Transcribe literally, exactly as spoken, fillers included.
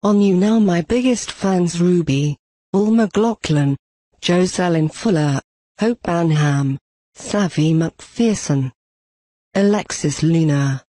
On You Now my biggest fans Ruby, Paul McLaughlin, Jocelyn Fuller, Hope Banham, Savvy McPherson, Alexis Luna.